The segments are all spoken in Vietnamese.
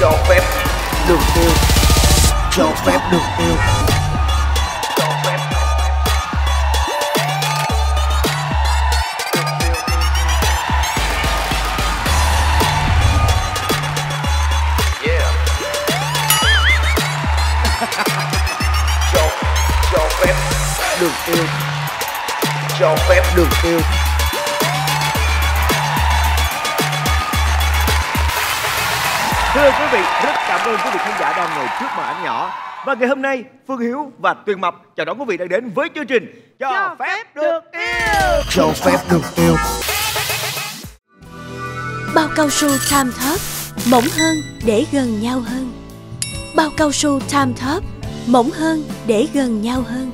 Cho phép được yêu. Cho phép được yêu. Cho phép. Cho phép được yêu. Cho phép được yêu. Thưa quý vị, rất cảm ơn quý vị khán giả đang ngồi trước màn ảnh nhỏ. Và ngày hôm nay, Phương Hiếu và Tuyền Mập chào đón quý vị đã đến với chương trình Cho phép được yêu. Cho phép được yêu. Bao cao su Time Top mỏng hơn để gần nhau hơn. Bao cao su Time Top mỏng hơn để gần nhau hơn.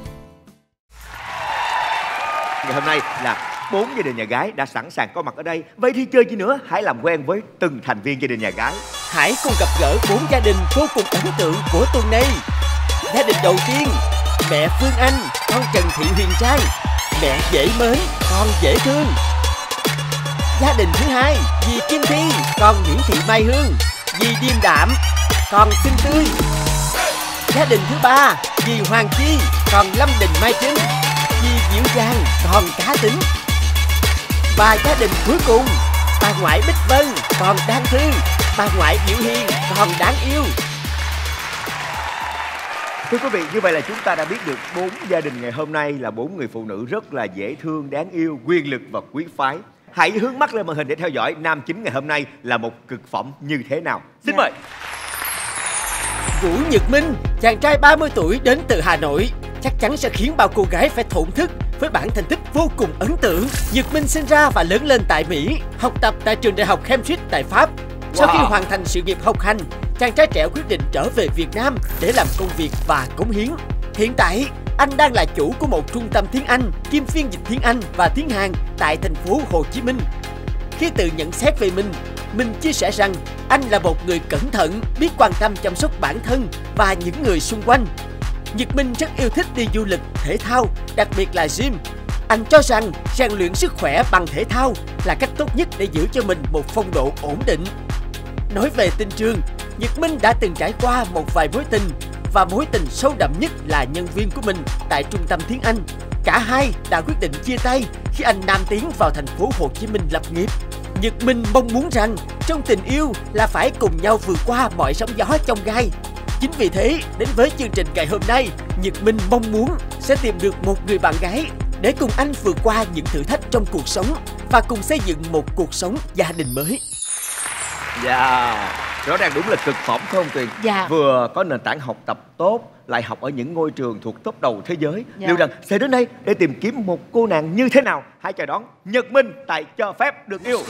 Ngày hôm nay là 4 gia đình nhà gái đã sẵn sàng có mặt ở đây. Vậy thì chơi gì nữa, hãy làm quen với từng thành viên gia đình nhà gái. Hãy cùng gặp gỡ 4 gia đình vô cùng ấn tượng của tuần này. Gia đình đầu tiên, mẹ Phương Anh, con Trần Thị Huyền Trang. Mẹ dễ mến, con dễ thương. Gia đình thứ hai, dì Kim Thi, con Nguyễn Thị Mai Hương. Dì Điềm Đạm, con xinh tươi. Gia đình thứ ba, dì Hoàng Chi, con Lâm Đình Mai Trinh. Dì dịu dàng, con cá tính. Và gia đình cuối cùng, bà ngoại Bích Vân, con đáng thương. Bà ngoại Diệu Hiền, con đáng yêu. Thưa quý vị, như vậy là chúng ta đã biết được 4 gia đình ngày hôm nay là 4 người phụ nữ rất là dễ thương, đáng yêu, quyền lực và quý phái. Hãy hướng mắt lên màn hình để theo dõi nam chính ngày hôm nay là một cực phẩm như thế nào. Xin mời. Vũ Nhật Minh, chàng trai 30 tuổi đến từ Hà Nội, chắc chắn sẽ khiến bao cô gái phải thổn thức với bản thành tích vô cùng ấn tượng. Nhật Minh sinh ra và lớn lên tại Mỹ, học tập tại trường đại học Cambridge tại Pháp. Sau khi hoàn thành sự nghiệp học hành, chàng trai trẻ quyết định trở về Việt Nam để làm công việc và cống hiến. Hiện tại, anh đang là chủ của một trung tâm tiếng Anh, kiêm phiên dịch tiếng Anh và tiếng Hàn tại thành phố Hồ Chí Minh. Khi tự nhận xét về mình chia sẻ rằng anh là một người cẩn thận, biết quan tâm chăm sóc bản thân và những người xung quanh. Nhật Minh rất yêu thích đi du lịch, thể thao, đặc biệt là gym. Anh cho rằng rèn luyện sức khỏe bằng thể thao là cách tốt nhất để giữ cho mình một phong độ ổn định. Nói về tình trường, Nhật Minh đã từng trải qua một vài mối tình và mối tình sâu đậm nhất là nhân viên của mình tại trung tâm tiếng Anh. Cả hai đã quyết định chia tay khi anh nam tiến vào thành phố Hồ Chí Minh lập nghiệp. Nhật Minh mong muốn rằng trong tình yêu là phải cùng nhau vượt qua mọi sóng gió chông gai. Chính vì thế, đến với chương trình ngày hôm nay, Nhật Minh mong muốn sẽ tìm được một người bạn gái để cùng anh vượt qua những thử thách trong cuộc sống và cùng xây dựng một cuộc sống gia đình mới. Rõ ràng đúng là cực phẩm phải không Tuyền? Vừa có nền tảng học tập tốt, lại học ở những ngôi trường thuộc top đầu thế giới. Liệu rằng sẽ đến đây để tìm kiếm một cô nàng như thế nào? Hãy chào đón Nhật Minh tại Cho Phép Được Yêu.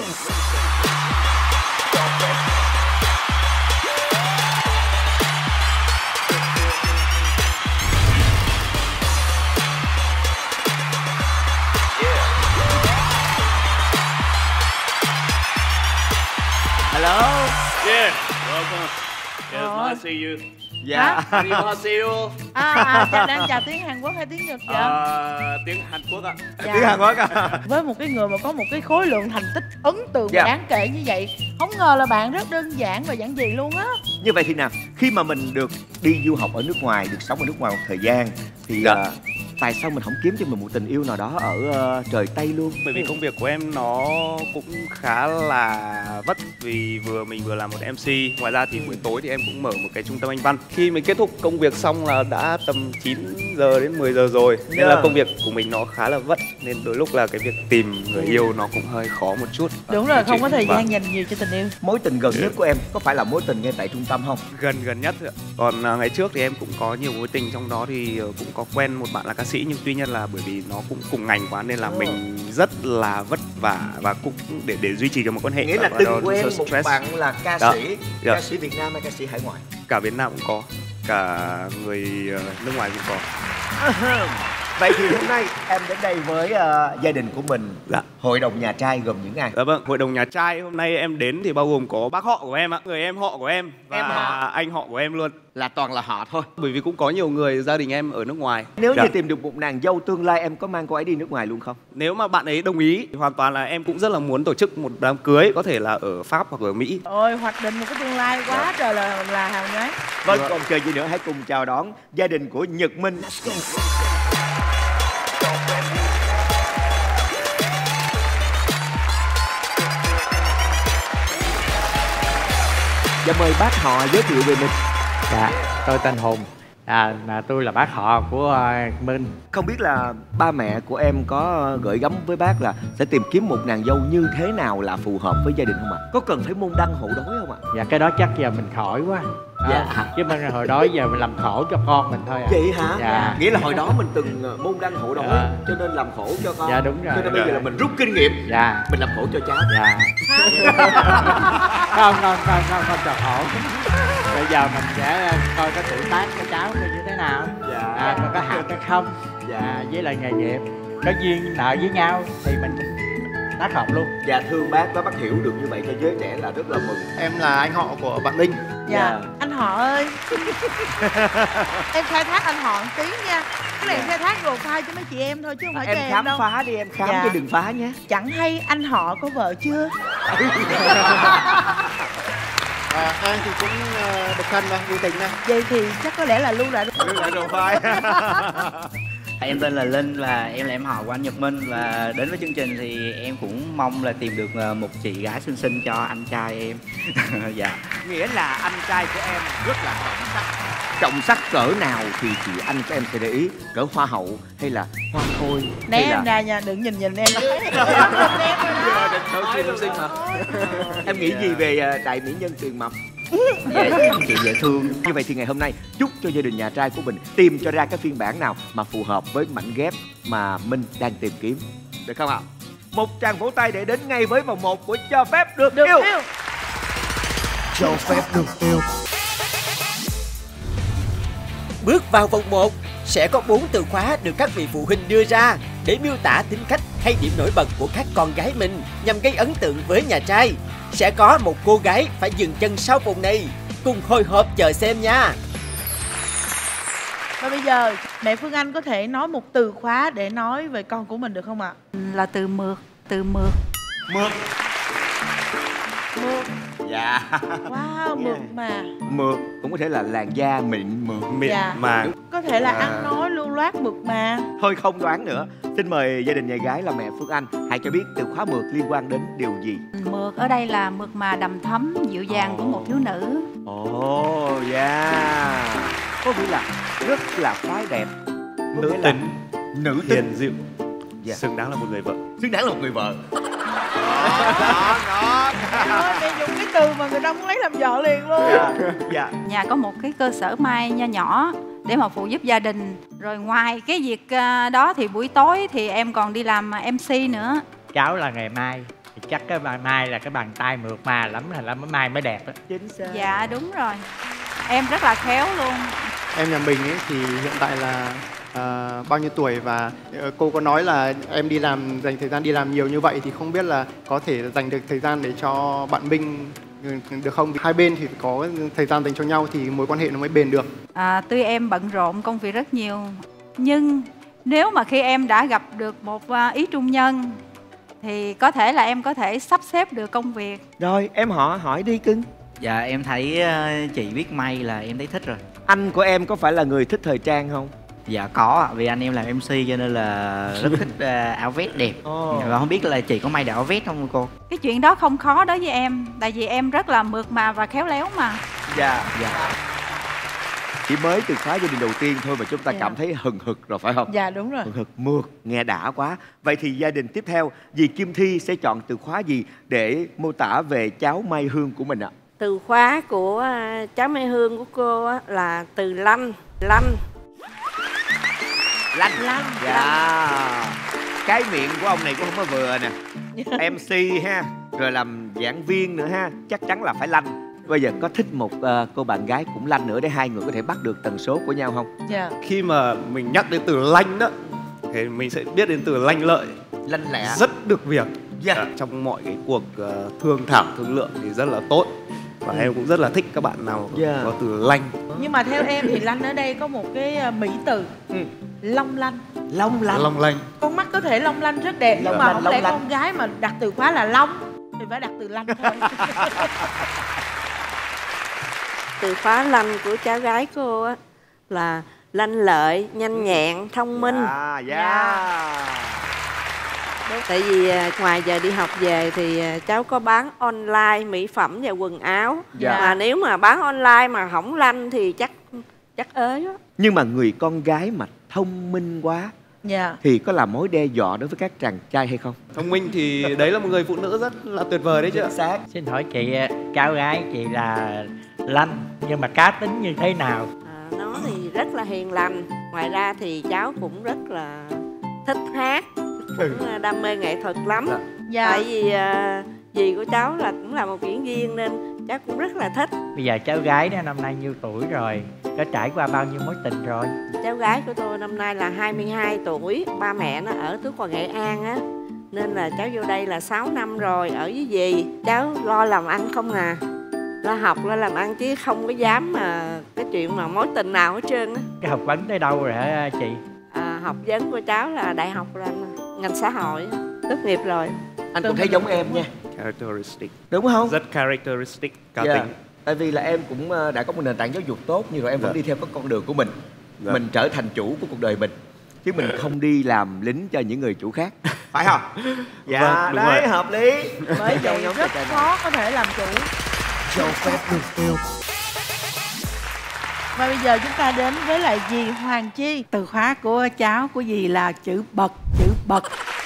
Hello. Yeah, welcome. Yeah, it's nice to see you. Yeah. Nice to see you. Đang chào tiếng Hàn Quốc hay tiếng Nhật vậy? Tiếng Hàn Quốc ạ. Tiếng Hàn Quốc à? Với một cái người mà có một cái khối lượng thành tích ấn tượng và đáng kể như vậy, không ngờ là bạn rất đơn giản và giản dị luôn á. Như vậy thì nào, khi mà mình được đi du học ở nước ngoài, được sống ở nước ngoài một thời gian thì tại sao mình không kiếm cho mình một tình yêu nào đó ở trời Tây luôn? Bởi vì công việc của em nó cũng khá là vất, vì mình vừa làm một MC. Ngoài ra thì buổi tối thì em cũng mở một cái trung tâm Anh văn. Khi mình kết thúc công việc xong là đã tầm 9 giờ đến 10 giờ rồi, nên là công việc của mình nó khá là vất, nên đôi lúc là cái việc tìm người yêu nó cũng hơi khó một chút. Đúng rồi, không có thời gian dành nhiều cho tình yêu. Mối tình gần nhất của em có phải là mối tình ngay tại trung tâm không? Gần nhất thôi ạ. Còn ngày trước thì em cũng có nhiều mối tình, trong đó thì cũng có quen một bạn là ca sĩ, nhưng tuy nhiên là bởi vì nó cũng cùng ngành quá nên là mình rất là vất vả và cũng để duy trì được một quan hệ. Nghĩa là từng quen một bạn là ca sĩ, ca sĩ Việt Nam hay ca sĩ hải ngoại? Cả Việt Nam cũng có, cả người nước ngoài cũng có. Vậy thì hôm nay em đến đây với gia đình của mình. Dạ. Hội đồng nhà trai gồm những ai? Dạ vâng, hội đồng nhà trai hôm nay em đến thì bao gồm có bác họ của em ạ, người em họ của em và Em họ. anh họ của em luôn. Là toàn là họ thôi. Bởi vì cũng có nhiều người gia đình em ở nước ngoài. Nếu Dạ. như tìm được một nàng dâu tương lai, em có mang cô ấy đi nước ngoài luôn không? Nếu mà bạn ấy đồng ý thì hoàn toàn là em cũng rất là muốn tổ chức một đám cưới, có thể là ở Pháp hoặc ở Mỹ. Ôi, hoạch định một cái tương lai quá trời là hào nhoáng. Vâng, còn chờ gì nữa, hãy cùng chào đón gia đình của Nhật Minh. Dạ, mời bác họ giới thiệu về mình. Dạ, tôi tên Hùng. Mà tôi là bác họ của Minh. Không biết là ba mẹ của em có gửi gắm với bác là sẽ tìm kiếm một nàng dâu như thế nào là phù hợp với gia đình không ạ? Có cần phải môn đăng hộ đối không ạ? Dạ, cái đó chắc giờ mình khỏi quá. Dạ. Chứ mình hồi đó giờ mình làm khổ cho con mình thôi à. Vậy hả? Dạ. Nghĩa là hồi đó mình từng môn đăng hộ đối, Dạ. cho nên làm khổ cho con. Dạ, đúng rồi. Cho nên bây giờ là mình rút kinh nghiệm, Dạ. mình làm khổ cho cháu. Dạ. không cho khổ. Bây giờ mình sẽ coi cái tuổi tác của cháu như thế nào. Dạ. Nó có hợp hay không. Dạ. Với lại nghề nghiệp có duyên nợ với nhau thì mình tác hợp luôn. Dạ, thương bác hiểu được như vậy cho giới trẻ là rất là mừng. Em là anh họ của bạn Minh. Dạ. Anh họ ơi. Em khai thác anh họ một tí nha. Cái này em khai thác profile cho mấy chị em thôi chứ không phải cho Em em khám đâu. phá đi, em khám Dạ. chứ đừng phá nhé. Chẳng hay anh họ có vợ chưa? Anh thì cũng độc thân mà, vui tình mà. Vậy thì chắc có lẽ là lưu lại. Lưu lại profile. Em tên là Linh, là em là em họ của anh Nhật Minh. Và đến với chương trình thì em cũng mong là tìm được một chị gái xinh xinh cho anh trai em. Dạ. Nghĩa là anh trai của em rất là trọng sắc. Trọng sắc cỡ nào thì chị anh của em sẽ để ý? Cỡ hoa hậu hay là hoa khôi? Né hay em ra nha, đừng nhìn em. Em nghĩ gì về đại mỹ nhân Tuyền Mập? Dạ, chị dễ thương. Như vậy thì ngày hôm nay chúc cho gia đình nhà trai của mình tìm cho ra cái phiên bản nào mà phù hợp với mảnh ghép mà Minh đang tìm kiếm. Được không ạ? Một tràng vỗ tay để đến ngay với vòng 1 của Cho Phép Được Yêu. Cho phép được yêu. Bước vào vòng 1 sẽ có 4 từ khóa được các vị phụ huynh đưa ra để miêu tả tính cách hay điểm nổi bật của các con gái mình nhằm gây ấn tượng với nhà trai. Sẽ có một cô gái phải dừng chân sau vòng này. Cùng hồi hộp chờ xem nha. Và bây giờ mẹ Phương Anh có thể nói một từ khóa để nói về con của mình được không ạ? Là từ mượt. Từ mượt. Mượt. Mượt. Dạ. Wow, mượt mà. Mượt cũng có thể là làn da mịn mượt. Miệng Dạ. mà Có thể là ăn nói lưu loát mượt mà. Thôi không đoán nữa. Xin mời gia đình nhà gái là mẹ Phương Anh hãy cho biết từ khóa mượt liên quan đến điều gì? Mượt ở đây là mượt mà đầm thấm, dịu dàng của một thiếu nữ. Ồ, dạ. Có nghĩa là rất là phái đẹp. Có nữ nghĩa là tính, nữ tính, hiền dịu, Dạ. xứng đáng là một người vợ. xứng đáng là một người vợ. Em ơi, mẹ dùng cái từ mà người ta muốn lấy làm vợ liền luôn. Dạ. Dạ. Nhà có một cái cơ sở may nho nhỏ để mà phụ giúp gia đình. Rồi ngoài cái việc đó thì buổi tối thì em còn đi làm MC nữa. Cháu là nghề may thì chắc cái bàn may là cái bàn tay mượt mà lắm, là mới may mới đẹp á. Chính xác. Dạ đúng rồi. Em rất là khéo luôn. Em nhà mình ấy thì hiện tại là bao nhiêu tuổi và cô có nói là em đi làm, dành thời gian đi làm nhiều như vậy thì không biết là có thể dành được thời gian để cho bạn Minh được không? Hai bên thì có thời gian dành cho nhau thì mối quan hệ nó mới bền được. Tuy em bận rộn công việc rất nhiều, nhưng nếu mà khi em đã gặp được một ý trung nhân thì có thể là em có thể sắp xếp được công việc. Rồi em hỏi đi cưng. Dạ, em thấy chị biết may là em thấy thích rồi. Anh của em có phải là người thích thời trang không? Dạ có ạ, vì anh em làm MC cho nên là rất thích áo vest đẹp. Và không biết là chị có may được áo vest không cô? Cái chuyện đó không khó đối với em, tại vì em rất là mượt mà và khéo léo mà. Dạ. Dạ. Chỉ mới từ khóa gia đình đầu tiên thôi mà chúng ta Dạ. cảm thấy hừng hực rồi phải không? Dạ đúng rồi. Hừng hực, mượt, nghe đã quá. Vậy thì gia đình tiếp theo, dì Kim Thi sẽ chọn từ khóa gì để mô tả về cháu Mai Hương của mình ạ? Từ khóa của cháu Mai Hương của cô á, là từ lanh. Lanh. Lanh. Dạ. Cái miệng của ông này cũng không có vừa nè. MC ha, rồi làm giảng viên nữa ha, chắc chắn là phải lanh. Bây giờ có thích một cô bạn gái cũng lanh nữa để hai người có thể bắt được tần số của nhau không? Dạ. Khi mà mình nhắc đến từ lanh đó thì mình sẽ biết đến từ lanh lợi, lanh lẹ, rất được việc. Dạ. Trong mọi cái cuộc thương thảo thương lượng thì rất là tốt. Và em cũng rất là thích các bạn nào có từ lanh. Nhưng mà theo em thì lanh ở đây có một cái mỹ từ long lanh. Long lanh. Long lanh. Con mắt có thể long lanh rất đẹp, nhưng mà không lẽ con gái mà đặt từ khóa là long thì phải đặt từ lanh thôi. Từ khóa lanh của cháu gái cô á là lanh lợi, nhanh nhẹn, thông minh. Tại vì ngoài giờ đi học về thì cháu có bán online mỹ phẩm và quần áo. Mà nếu mà bán online mà không lanh thì chắc ới đó. Nhưng mà người con gái mà thông minh quá thì có là mối đe dọa đối với các chàng trai hay không? Thông minh thì đấy là một người phụ nữ rất là tuyệt vời đấy chứ. Xác. Xin hỏi chị, cháu gái chị là lanh nhưng mà cá tính như thế nào? Nó thì rất là hiền lành. Ngoài ra thì cháu cũng rất là thích hát, cũng đam mê nghệ thuật lắm. Tại vì dì của cháu cũng là một diễn viên nên cháu cũng rất là thích. Bây giờ cháu gái đó năm nay nhiêu tuổi rồi? Có trải qua bao nhiêu mối tình rồi? Cháu gái của tôi năm nay là 22 tuổi. Ba mẹ nó ở Tứ Khoa Nghệ An á, nên là cháu vô đây là 6 năm rồi ở với dì. Cháu lo làm ăn không à, lo học lo làm ăn chứ không có dám mà cái chuyện mà mối tình nào hết trơn á. Cái học vấn tới đâu rồi hả chị? Học vấn của cháu là đại học là ngành xã hội, tốt nghiệp rồi. Anh cũng thấy giống em nha. Characteristic. Đúng không? Rất characteristic, cá tính. Tại vì là em cũng đã có một nền tảng giáo dục tốt, nhưng rồi em vẫn đi theo các con đường của mình. Mình trở thành chủ của cuộc đời mình, chứ mình không đi làm lính cho những người chủ khác. Phải không? Dạ, đúng đấy, rồi. hợp lý. Bởi vậy rất khó có thể làm chủ. Cho phép được yêu. Và bây giờ chúng ta đến với lại dì Hoàng Chi. Từ khóa của cháu của dì là chữ bật. Bật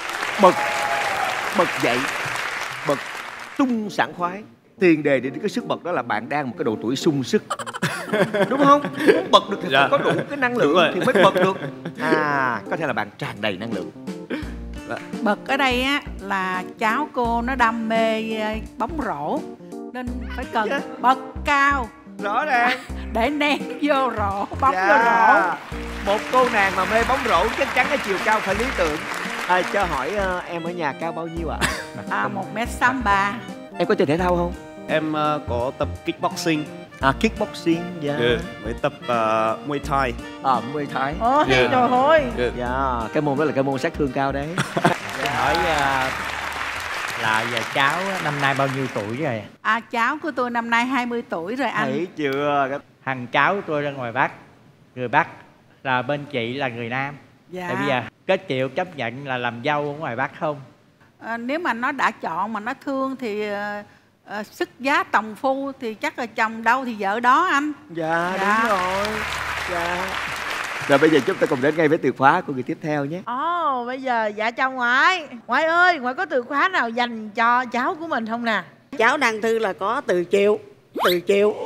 dậy, bật tung sảng khoái. Tiền đề để cái sức bật đó là bạn đang một cái độ tuổi sung sức. Đúng không? Muốn bật được thì phải có đủ cái năng lượng thì mới bật được. Có thể là bạn tràn đầy năng lượng. Bật ở đây á là cháu cô nó đam mê bóng rổ nên phải cần bật cao. Rõ ràng. Để ném vô rổ, bóng vô rổ. Một cô nàng mà mê bóng rổ chắc chắn cái chiều cao phải lý tưởng. Cho hỏi em ở nhà cao bao nhiêu ạ? 1m63. Em có chơi thể thao không? Em có tập kickboxing. Kickboxing, với tập Muay Thai. Muay Thai. Trời ơi. Cái môn đó là cái môn sát thương cao đấy. Xin hỏi là giờ cháu năm nay bao nhiêu tuổi rồi? Cháu của tôi năm nay 20 tuổi rồi anh. Thấy chưa? Thằng cháu tôi ra ngoài Bắc, người Bắc, là bên chị là người Nam. Thì bây giờ có chịu chấp nhận là làm dâu ở ngoài Bắc không? Nếu mà nó đã chọn mà nó thương thì sức giá tòng phu thì chắc là chồng đâu thì vợ đó anh. Đúng rồi. Rồi bây giờ chúng ta cùng đến ngay với từ khóa của người tiếp theo nhé. Bây giờ dạ chồng ngoại. Ngoại ơi, ngoại có từ khóa nào dành cho cháu của mình không nè? Cháu đang thư là có từ chịu. Chịu.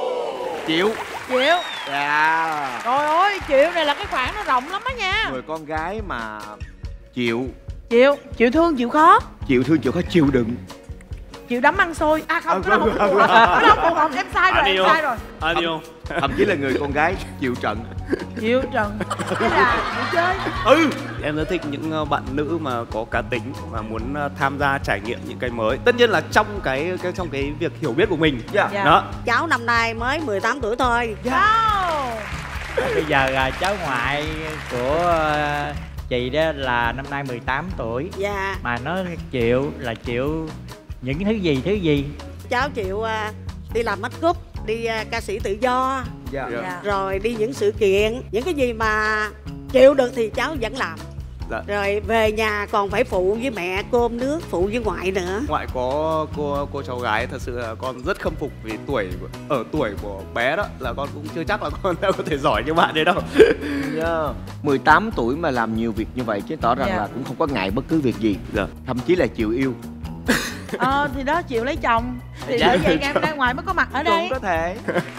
Trời ơi, chịu này là cái khoảng nó rộng lắm á nha. Người con gái mà chịu thương chịu khó. Chịu đựng. Chịu đấm ăn xôi. Không phù hợp. Em sai rồi. Thậm chí là người con gái chịu trận. Thế là chịu chơi. Em rất thích những bạn nữ mà có cá tính và muốn tham gia trải nghiệm những cái mới. Tất nhiên là trong cái việc hiểu biết của mình. Đó. Cháu năm nay mới 18 tuổi thôi. Bây giờ cháu ngoại của chị đó là năm nay 18 tuổi. Mà nó chịu những thứ gì? Cháu chịu đi làm make up, đi ca sĩ tự do, rồi đi những sự kiện, những cái gì mà chịu được thì cháu vẫn làm. Rồi về nhà còn phải phụ với mẹ cơm nước, phụ với ngoại nữa. Ngoại có cô cháu gái, thật sự là con rất khâm phục vì tuổi của bé đó là con cũng chưa chắc là con đã có thể giỏi như bạn đấy đâu. 18 tuổi mà làm nhiều việc như vậy chứ tỏ rằng là cũng không có ngại bất cứ việc gì. Thậm chí là chịu yêu. Thì đó, chịu lấy chồng. Thì bởi vậy em ra ngoài mới có mặt ở đây. Cũng có thể.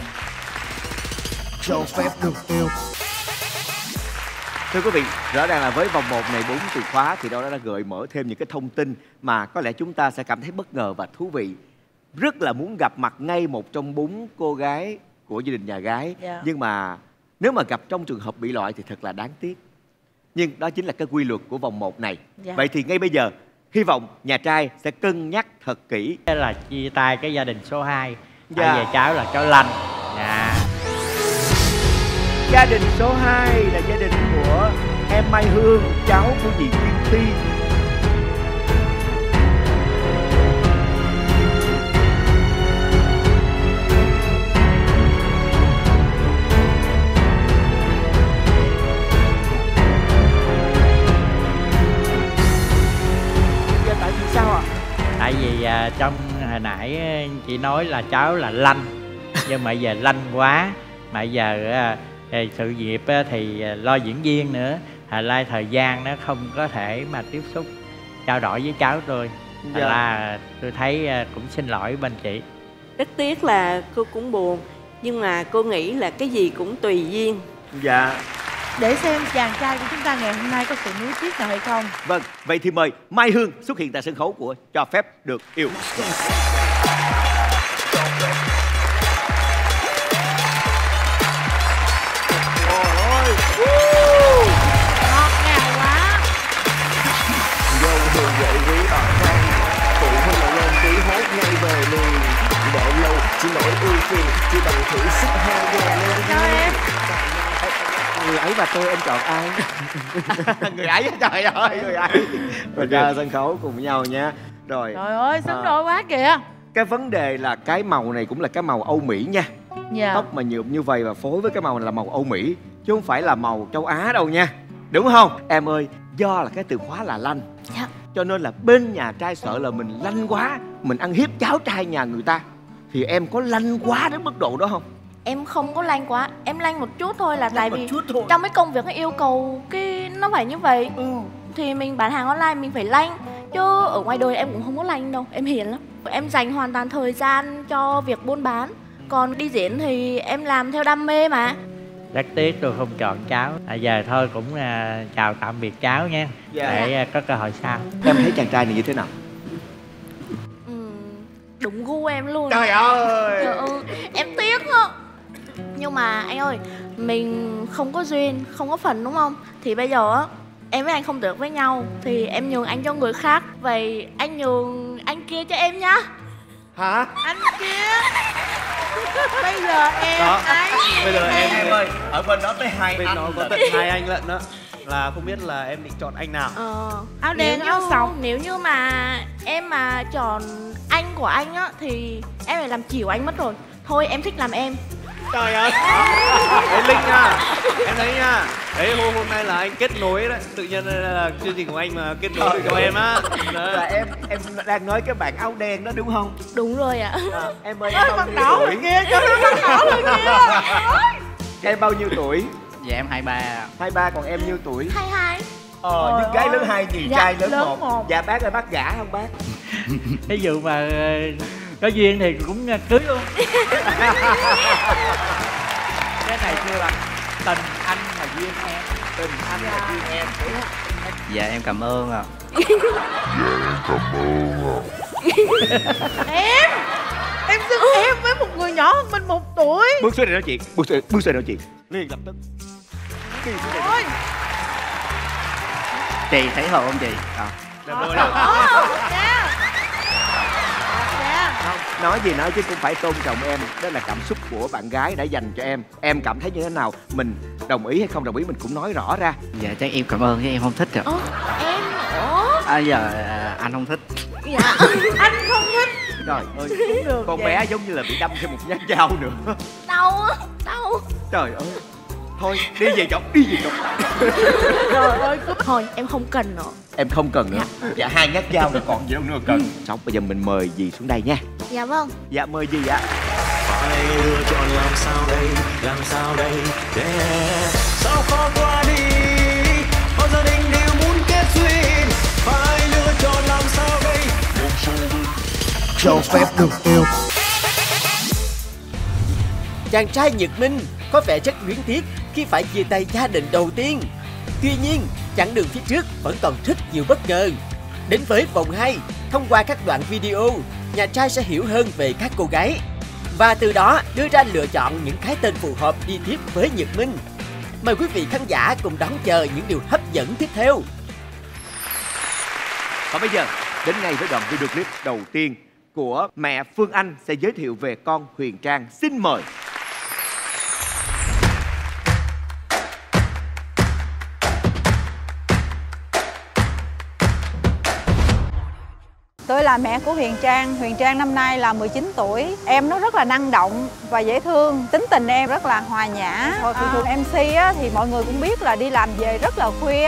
Cho phép được yêu. Thưa quý vị, rõ ràng là với vòng 1 này 4 từ khóa thì đó đã gợi mở thêm những cái thông tin mà có lẽ chúng ta sẽ cảm thấy bất ngờ và thú vị. Rất là muốn gặp mặt ngay một trong 4 cô gái của gia đình nhà gái. Nhưng mà nếu mà gặp trong trường hợp bị loại thì thật là đáng tiếc. Nhưng đó chính là cái quy luật của vòng 1 này. Dạ. Vậy thì ngay bây giờ hy vọng nhà trai sẽ cân nhắc thật kỹ. Thế là chia tay cái gia đình số 2. Dạ. Tại vì cháu là cháu Lanh. Dạ. Gia đình số 2 là gia đình của em Mai Hương, cháu của dì Kim Ti. Tại vì sao ạ? Tại vì trong hồi nãy chị nói là cháu là Lanh. Nhưng mà giờ Lanh quá. Mà giờ sự nghiệp thì lo diễn viên nữa. Thành ra thời gian nó không có thể mà tiếp xúc trao đổi với cháu tôi. Thành ra tôi thấy cũng xin lỗi bên chị. Rất tiếc là cô cũng buồn, nhưng mà cô nghĩ là cái gì cũng tùy duyên. Dạ. Để xem chàng trai của chúng ta ngày hôm nay có sự nuối tiếc nào hay không. Vâng, vậy thì mời Mai Hương xuất hiện tại sân khấu của Cho Phép Được Yêu. Ngọt ngào quá. Dâu thường gợi quý ở đây, phụ huynh là lên tí hốt ngay về liền. Để lâu chỉ nỗi ưu phiền, chỉ bằng thử sức hai gà lên. Chào em. Người ấy và tôi, em chọn ai? Người ấy, trời ơi, người ấy. Mình ra sân khấu cùng nhau nha. Rồi. Trời ơi, xứng đôi quá kìa. Cái vấn đề là cái màu này cũng là cái màu Âu Mỹ nha. Dạ. Tóc mà nhuộm như vậy và phối với cái màu này là màu Âu Mỹ, chứ không phải là màu châu Á đâu nha. Đúng không? Em ơi, do là cái từ khóa là Lanh. Dạ. Cho nên là bên nhà trai sợ là mình lanh quá, mình ăn hiếp cháu trai nhà người ta. Thì em có lanh quá đến mức độ đó không? Em không có lanh quá, em lanh một chút thôi là tại vì thôi. trong cái công việc nó yêu cầu cái nó phải như vậy. Thì mình bán hàng online mình phải lanh, chứ ở ngoài đời em cũng không có lanh đâu, em hiền lắm. Em dành hoàn toàn thời gian cho việc buôn bán, còn đi diễn thì em làm theo đam mê mà. Rất tiếc tôi không chọn cháu. Giờ thôi cũng chào tạm biệt cháu nha. Dạ. Để có cơ hội sau. Em thấy chàng trai này như thế nào? Đúng gu em luôn. Trời ơi. Trời ơi, em tiếc á. Nhưng mà anh ơi, mình không có duyên, không có phần đúng không? Thì bây giờ á, em với anh không được với nhau thì em nhường anh cho người khác. Vậy anh nhường anh kia cho em nhá. Hả? Anh kia. Bây giờ em Đó. anh. Bây giờ Em ơi, ở bên đó tới 2 bên anh. nó có tận 2 anh lận đó. Là không biết là em định chọn anh nào. Áo đen, áo sọc. Nếu như mà em mà chọn anh của anh á thì em phải làm chiều anh mất rồi. Thôi em thích làm em. Trời ơi. Đấy Linh nha. Em thấy nha. Đấy hôm nay là anh kết nối đấy. Tự nhiên là chương trình của anh mà kết nối được cho em á. Là em đang nói cái bạn áo đen đó đúng không? Đúng rồi ạ. Em ơi, em bao nhiêu tuổi? Kia cho nó mặt đỏ lên kia. Em bao nhiêu tuổi? Dạ em 23. 23, còn em nhiêu tuổi? 22. Nhưng gái lớn 2, nhiều Dạ, trai lớn lớn 1. một. Dạ bác ơi, bác gả không bác? Ví dụ mà có duyên thì cũng cưới luôn. Cái này chưa là tình anh mà duyên em. Tình anh là duyên em. Dạ em cảm ơn ạ. Em xưng em với một người nhỏ hơn mình 1 tuổi. Bước xuống đây nói chuyện. Bước xuống nói chuyện. Liền lập tức. Ôi. Chị thấy hợp không chị? Được rồi. Không, nói gì nói chứ cũng phải tôn trọng em. Đó là cảm xúc của bạn gái đã dành cho em. Em cảm thấy như thế nào, mình đồng ý hay không đồng ý mình cũng nói rõ ra. Dạ chắc em cảm ơn chứ em không thích ạ. Em nữa. Giờ anh không thích. Dạ. Anh không thích. Trời ơi, Cũng được. con vậy. bé giống như là bị đâm thêm một nhát dao nữa. Đau á, đau. Trời ơi. Thôi đi về chồng, đi về chồng. Trời ơi, thôi em không cần nữa. Em không cần nữa. Dạ 2 nhát dao rồi còn gì đâu nữa cần. Xong bây giờ mình mời dì xuống đây nha. Dạ vâng. Dạ mời dì ạ. Phải lựa chọn làm sao đây để sao khó qua đi. Bao gia đình đều muốn kết duyên. Phải lựa chọn làm sao đây. Cho phép được yêu. Chàng trai Nhật Minh có vẻ rất luyến tiếc khi phải chia tay gia đình đầu tiên. Tuy nhiên, chặng đường phía trước vẫn còn rất nhiều bất ngờ. Đến với vòng 2, thông qua các đoạn video, nhà trai sẽ hiểu hơn về các cô gái và từ đó đưa ra lựa chọn những cái tên phù hợp đi tiếp với Nhật Minh. Mời quý vị khán giả cùng đón chờ những điều hấp dẫn tiếp theo. Và bây giờ đến ngay với đoạn video clip đầu tiên của mẹ Phương Anh sẽ giới thiệu về con Huyền Trang. Xin mời. Tôi là mẹ của Huyền Trang. Huyền Trang năm nay là 19 tuổi. Em nó rất là năng động và dễ thương. Tính tình em rất là hòa nhã. Thường MC á, thì mọi người cũng biết là đi làm về rất là khuya.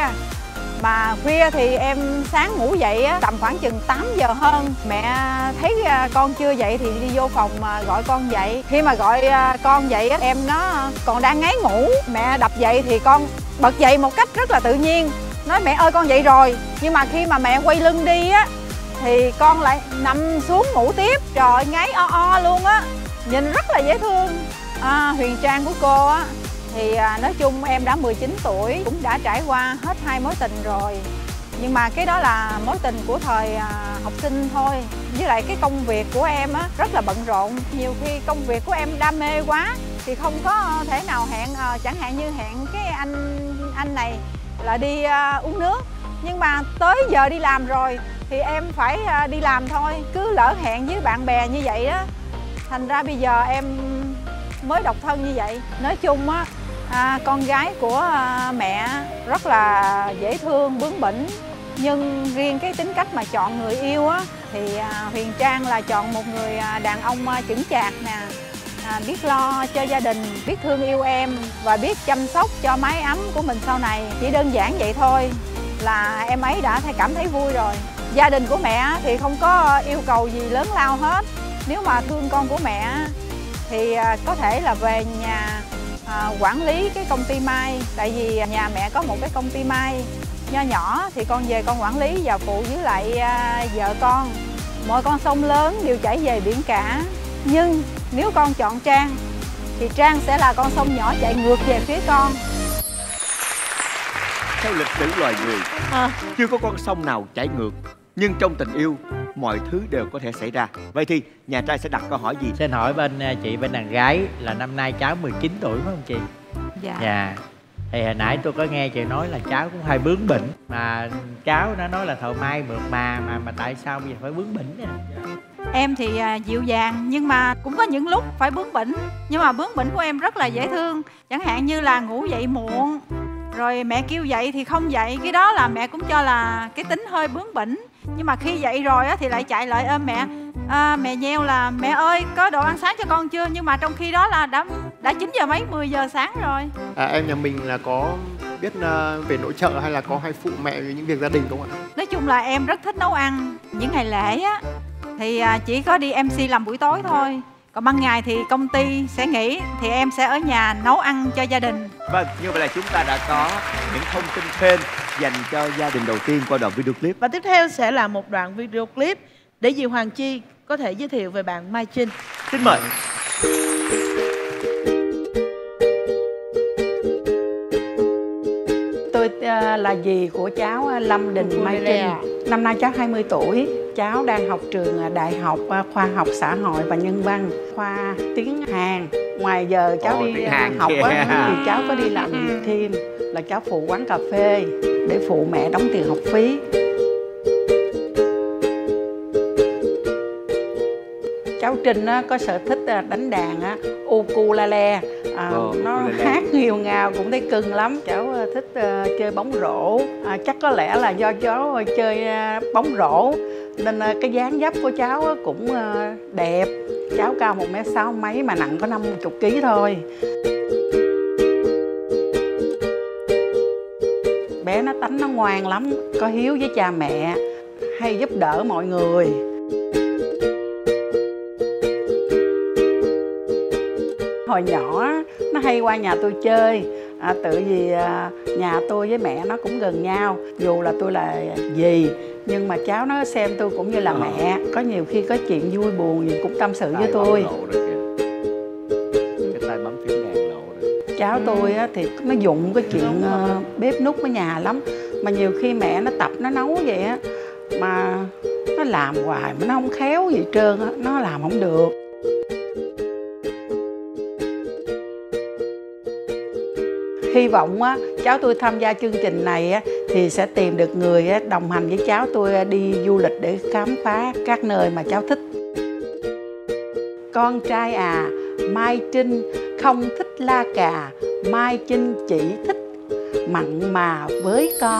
Mà khuya thì em sáng ngủ dậy á, tầm khoảng chừng 8 giờ hơn. Mẹ thấy con chưa dậy thì đi vô phòng gọi con dậy. Khi mà gọi con dậy á, em nó còn đang ngáy ngủ. Mẹ đập dậy thì con bật dậy một cách rất là tự nhiên. Nói mẹ ơi con dậy rồi. Nhưng mà khi mà mẹ quay lưng đi á thì con lại nằm xuống ngủ tiếp. Trời ơi, ngáy o luôn á. Nhìn rất là dễ thương. Huyền Trang của cô á thì nói chung em đã 19 tuổi, cũng đã trải qua hết 2 mối tình rồi. Nhưng mà cái đó là mối tình của thời học sinh thôi. Với lại cái công việc của em á rất là bận rộn. Nhiều khi công việc của em đam mê quá thì không có thể nào hẹn, chẳng hạn như hẹn cái anh này là đi uống nước. Nhưng mà tới giờ đi làm rồi thì em phải đi làm thôi. Cứ lỡ hẹn với bạn bè như vậy á, thành ra bây giờ em mới độc thân như vậy. Nói chung á, con gái của mẹ rất là dễ thương, bướng bỉnh. Nhưng riêng cái tính cách mà chọn người yêu á thì Huyền Trang là chọn một người đàn ông chững chạc nè, biết lo cho gia đình, biết thương yêu em và biết chăm sóc cho mái ấm của mình sau này. Chỉ đơn giản vậy thôi là em ấy đã cảm thấy vui rồi. Gia đình của mẹ thì không có yêu cầu gì lớn lao hết. Nếu mà thương con của mẹ thì có thể là về nhà quản lý cái công ty may. Tại vì nhà mẹ có một cái công ty may nho nhỏ thì con về con quản lý và phụ với lại vợ con. Mọi con sông lớn đều chảy về biển cả. Nhưng nếu con chọn Trang thì Trang sẽ là con sông nhỏ chạy ngược về phía con. Theo lịch sử loài người, chưa có con sông nào chảy ngược. Nhưng trong tình yêu, mọi thứ đều có thể xảy ra. Vậy thì nhà trai sẽ đặt câu hỏi gì? Xin hỏi bên chị bên đàn gái là năm nay cháu 19 tuổi phải không chị? Dạ. Dạ. Thì hồi nãy tôi có nghe chị nói là cháu cũng hơi bướng bỉnh. Mà cháu nó nói là thợ may mượt mà tại sao bây giờ phải bướng bỉnh nè? Em thì dịu dàng nhưng mà cũng có những lúc phải bướng bỉnh. Nhưng mà bướng bỉnh của em rất là dễ thương. Chẳng hạn như là ngủ dậy muộn rồi mẹ kêu dậy thì không dậy. Cái đó là mẹ cũng cho là cái tính hơi bướng bỉnh. Nhưng mà khi dậy rồi á, thì lại chạy lại ôm mẹ. Mẹ nheo là mẹ ơi có đồ ăn sáng cho con chưa. Nhưng mà trong khi đó là đã 9 giờ mấy 10 giờ sáng rồi. Em nhà mình là có biết về nội trợ hay là có hay phụ mẹ những việc gia đình không ạ? Nói chung là em rất thích nấu ăn. Những ngày lễ á thì chỉ có đi MC làm buổi tối thôi. Còn ban ngày thì công ty sẽ nghỉ thì em sẽ ở nhà nấu ăn cho gia đình. Vâng, như vậy là chúng ta đã có những thông tin thêm dành cho gia đình đầu tiên qua đoạn video clip. Và tiếp theo sẽ là một đoạn video clip để dì Hoàng Chi có thể giới thiệu về bạn Mai Trinh. Xin mời. Tôi là dì của cháu Lâm Đình Mai Trinh. Năm nay cháu 20 tuổi. Cháu đang học trường Đại học Khoa học Xã hội và Nhân văn, khoa tiếng Hàn. Ngoài giờ cháu đi học á, thì cháu có đi làm việc thêm là cháu phụ quán cà phê để phụ mẹ đóng tiền học phí. Cháu Trinh có sở thích đánh đàn ukulele. Nó hát nghêu ngào cũng thấy cưng lắm. Cháu thích chơi bóng rổ. Chắc có lẽ là do cháu chơi bóng rổ nên cái dáng dấp của cháu cũng đẹp. Cháu cao 1m6 mấy mà nặng có 50 kg thôi. Bé nó tánh nó ngoan lắm, có hiếu với cha mẹ, hay giúp đỡ mọi người. Hồi nhỏ nó hay qua nhà tôi chơi. Tự vì nhà tôi với mẹ nó cũng gần nhau. Dù là tôi là dì nhưng mà cháu nó xem tôi cũng như là mẹ. Có nhiều khi có chuyện vui buồn gì cũng tâm sự với tôi. Cái tay bấm phím đàn lộ rồi. Cháu tôi thì nó dụng cái chuyện bếp núc ở nhà lắm. Mà nhiều khi mẹ nó tập nó nấu vậy á, mà nó làm hoài mà nó không khéo gì trơn á, nó làm không được. Hy vọng á, cháu tôi tham gia chương trình này á, thì sẽ tìm được người á, đồng hành với cháu tôi đi du lịch để khám phá các nơi mà cháu thích. Con trai à, Mai Trinh không thích la cà, Mai Trinh chỉ thích mặn mà với con.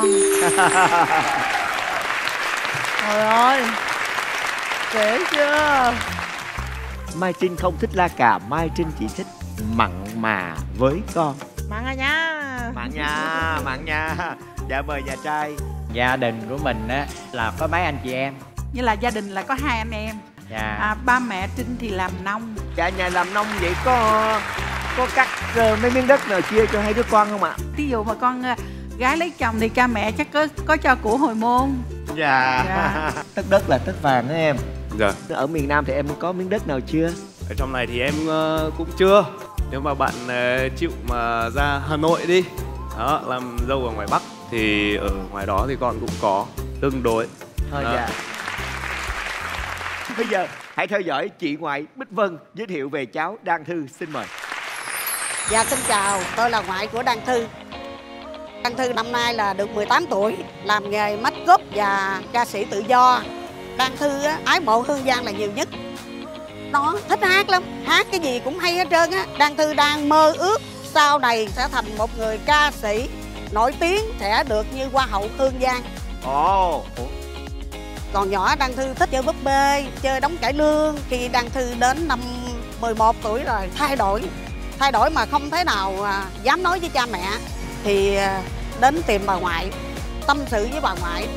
Trời ơi, dễ chưa? Mai Trinh không thích la cà, Mai Trinh chỉ thích mặn mà với con. Mặn à nha. Mặn nha, mặn nha. Dạ mời nhà trai. Gia đình của mình á là có mấy anh chị em? Như là gia đình là có 2 anh em. Dạ. Ba mẹ Trinh thì làm nông. Cả nhà làm nông vậy có cắt mấy miếng đất nào chia cho 2 đứa con không ạ? Ví dụ mà con gái lấy chồng thì cha mẹ chắc có cho của hồi môn. Dạ. Tất đất là tất vàng đó em. Dạ. Ở miền Nam thì em có miếng đất nào chưa? Ở trong này thì em cũng chưa. Nếu mà bạn chịu mà ra Hà Nội đi, đó, làm dâu ở ngoài Bắc thì ở ngoài đó thì con cũng có tương đối. Thôi dạ. Bây giờ hãy theo dõi chị ngoại Bích Vân giới thiệu về cháu Đan Thư, xin mời. Dạ xin chào, tôi là ngoại của Đan Thư. Đan Thư năm nay là được 18 tuổi, làm nghề make up và ca sĩ tự do. Đan Thư á, ái mộ hương giang là nhiều nhất. Nó thích hát lắm, hát cái gì cũng hay hết trơn á. Đan Thư đang mơ ước sau này sẽ thành một người ca sĩ nổi tiếng, sẽ được như Hoa hậu Hương Giang. Ồ. Còn nhỏ Đan Thư thích chơi búp bê, chơi đóng cải lương. Khi Đan Thư đến năm 11 tuổi rồi thay đổi mà không thể nào dám nói với cha mẹ, thì đến tìm bà ngoại, tâm sự với bà ngoại.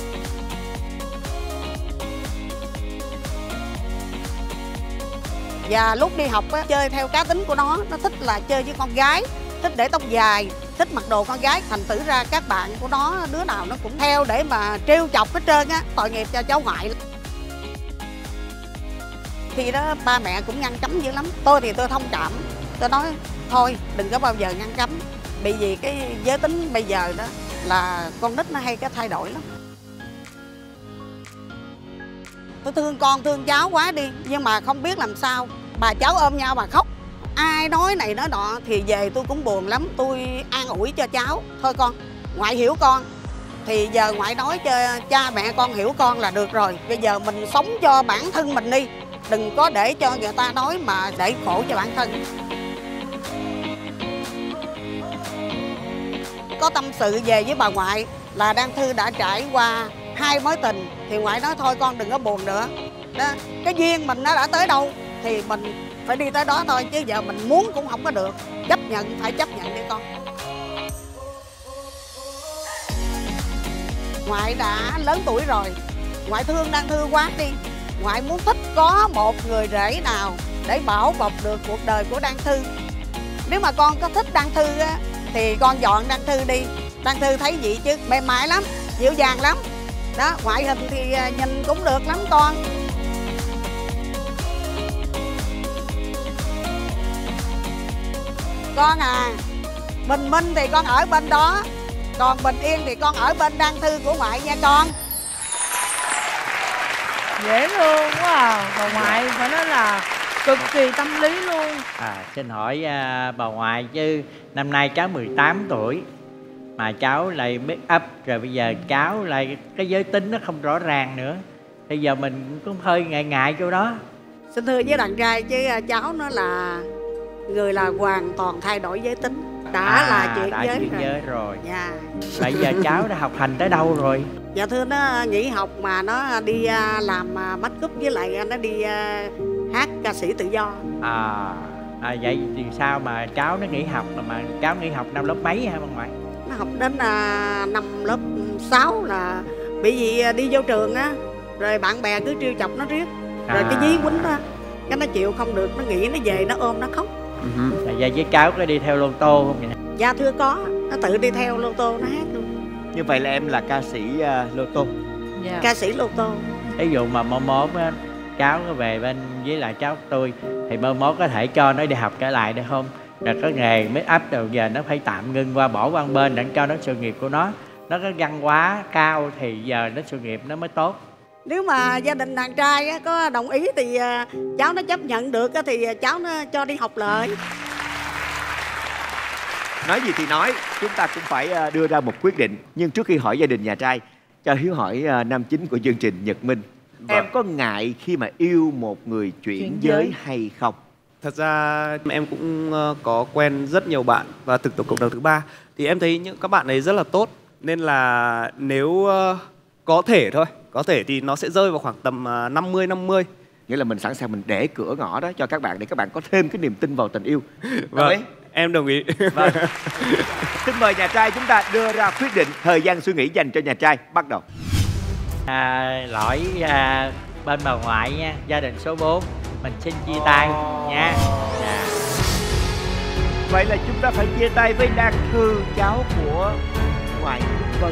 Và lúc đi học á, chơi theo cá tính của nó thích là chơi với con gái, thích để tóc dài, thích mặc đồ con gái. Thành thử ra các bạn của nó đứa nào nó cũng theo để mà trêu chọc hết trơn á. Tội nghiệp cho cháu ngoại. Khi đó ba mẹ cũng ngăn cấm dữ lắm. Tôi thì tôi thông cảm, tôi nói thôi đừng có bao giờ ngăn cấm. Bởi vì cái giới tính bây giờ đó là con nít nó hay cái thay đổi lắm. Tôi thương con thương cháu quá đi, nhưng mà không biết làm sao. Bà cháu ôm nhau bà khóc, ai nói này nói nọ thì về tôi cũng buồn lắm. Tôi an ủi cho cháu, thôi con, ngoại hiểu con. Thì giờ ngoại nói cho cha mẹ con hiểu con là được rồi. Bây giờ mình sống cho bản thân mình đi, đừng có để cho người ta nói mà để khổ cho bản thân. Có tâm sự về với bà ngoại là Đan Thư đã trải qua 2 mối tình. Thì ngoại nói thôi con đừng có buồn nữa đó, cái duyên mình nó đã tới đâu thì mình phải đi tới đó thôi, chứ giờ mình muốn cũng không có được. Chấp nhận, phải chấp nhận đi con. Ngoại đã lớn tuổi rồi, ngoại thương Đan Thư quá đi. Ngoại muốn thích có một người rể nào để bảo bọc được cuộc đời của Đan Thư. Nếu mà con có thích Đan Thư á, thì con dọn Đan Thư đi. Đan Thư thấy gì chứ, mềm mại lắm, dịu dàng lắm. Đó, ngoại hình thì nhìn cũng được lắm con. Con à, bình minh thì con ở bên đó, còn bình yên thì con ở bên Đan Thư của ngoại nha con. Dễ thương quá à. Bà ngoại phải nói là cực kỳ tâm lý luôn. Xin hỏi bà ngoại chứ năm nay cháu 18 tuổi mà cháu lại make up, rồi bây giờ cháu lại cái giới tính nó không rõ ràng nữa, bây giờ mình cũng hơi ngại chỗ đó. Xin thưa với đàn trai chứ cháu nó là người là hoàn toàn thay đổi giới tính, đã là chuyển giới rồi. Dạ. Bây giờ cháu đã học hành tới đâu rồi? Dạ thưa, nó nghỉ học mà nó đi làm make up, với lại nó đi hát ca sĩ tự do. Vậy thì sao mà cháu nó nghỉ học, mà cháu nghỉ học năm lớp mấy hả bà ngoại? Nó học đến năm lớp 6 là bị gì đi vô trường á, rồi bạn bè cứ trêu chọc nó riết, rồi cái dí quýnh đó, cái nó chịu không được, nó nghĩ nó về nó ôm nó khóc. Vậy với cháu có đi theo lô tô không vậy? Dạ thưa có, nó tự đi theo lô tô nó hát luôn. Như vậy là em là ca sĩ lô tô. Dạ. Ca sĩ lô tô. Ví dụ mà mốt cháu có về bên với lại cháu tôi thì mốt có thể cho nó đi học trở lại được không? Rồi có nghề make up rồi giờ nó phải tạm ngưng qua, bỏ qua bên để cho nó sự nghiệp của nó có văn hóa cao thì giờ nó sự nghiệp nó mới tốt. Nếu mà gia đình đàn trai á, có đồng ý thì cháu nó chấp nhận được á, thì cháu nó cho đi học lại. Nói gì thì nói, chúng ta cũng phải đưa ra một quyết định. Nhưng trước khi hỏi gia đình nhà trai, cho Hiếu hỏi nam chính của chương trình Nhật Minh. Em có ngại khi mà yêu một người chuyển giới hay không? Thật ra em cũng có quen rất nhiều bạn và thực tập cộng đồng thứ ba thì em thấy những các bạn ấy rất là tốt, nên là nếu có thể thôi, có thể thì nó sẽ rơi vào khoảng tầm 50-50. Nghĩa là mình sẵn sàng mình để cửa ngõ đó cho các bạn để các bạn có thêm cái niềm tin vào tình yêu. Đồng ý? Em đồng ý. Vâng. Xin mời nhà trai chúng ta đưa ra quyết định. Thời gian suy nghĩ dành cho nhà trai bắt đầu. Lỗi bên bà ngoại nha, gia đình số 4 mình xin chia tay nha. Vậy là chúng ta phải chia tay với Đan Thư, cháu của ngoại Vân.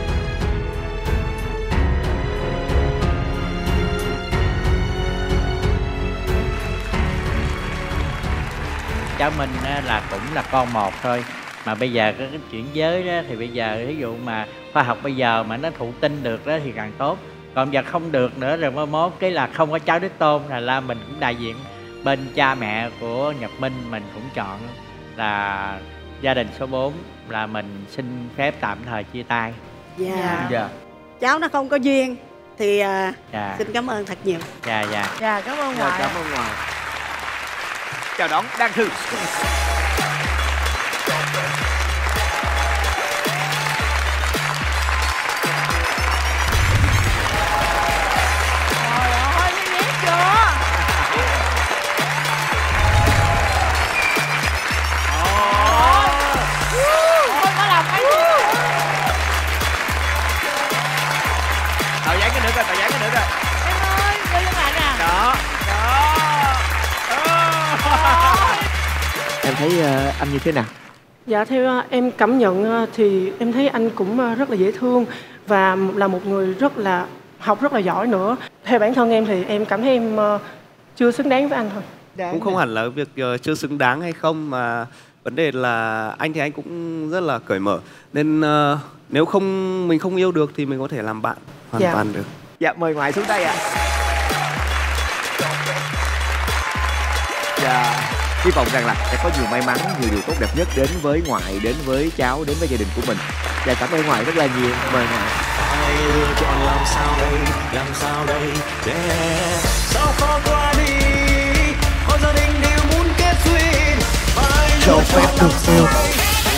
Cháu mình là cũng là con một thôi, mà bây giờ cái chuyển giới đó thì bây giờ ví dụ mà khoa học bây giờ mà nó thụ tinh được đó thì càng tốt, còn giờ không được nữa rồi mới mốt cái là không có cháu đích tôn, là mình cũng đại diện bên cha mẹ của Nhật Minh, mình cũng chọn là gia đình số 4 là mình xin phép tạm thời chia tay. Dạ. Cháu nó không có duyên thì xin cảm ơn thật nhiều. Dạ, cảm ơn ngoại. Cảm ơn ngoại. Chào đón Đan Thư. Em thấy anh như thế nào? Dạ, theo em cảm nhận thì em thấy anh cũng rất là dễ thương và là một người rất là học rất là giỏi nữa. Theo bản thân em thì em cảm thấy em chưa xứng đáng với anh thôi. Cũng không hẳn là việc chưa xứng đáng hay không, mà vấn đề là anh thì anh cũng rất là cởi mở, nên nếu mình không yêu được thì mình có thể làm bạn hoàn toàn được. Dạ, mời ngoại xuống đây ạ. Dạ, hy vọng rằng là sẽ có nhiều may mắn, nhiều điều tốt đẹp nhất đến với ngoại, đến với cháu, đến với gia đình của mình. Dạ, cảm ơn ngoại rất là nhiều. Mời ngoại. Ai lựa chọn làm sao đây, làm sao đây, sao khó qua đi, có gia đình đều muốn kết duyên, phải lựa chọn làm sao đây.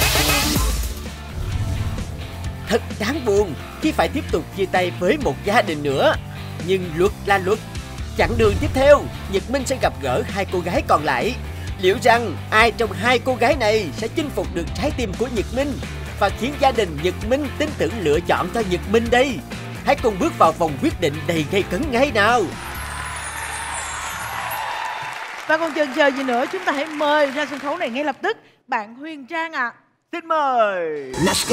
Thật đáng buồn khi phải tiếp tục chia tay với một gia đình nữa. Nhưng luật là luật. Chặng đường tiếp theo, Nhật Minh sẽ gặp gỡ hai cô gái còn lại. Liệu rằng ai trong hai cô gái này sẽ chinh phục được trái tim của Nhật Minh và khiến gia đình Nhật Minh tin tưởng lựa chọn cho Nhật Minh đây? Hãy cùng bước vào vòng quyết định đầy gay cấn ngay nào. Và còn chần chờ gì nữa, chúng ta hãy mời ra sân khấu này ngay lập tức bạn Huyền Trang ạ. Xin mời. Let's go.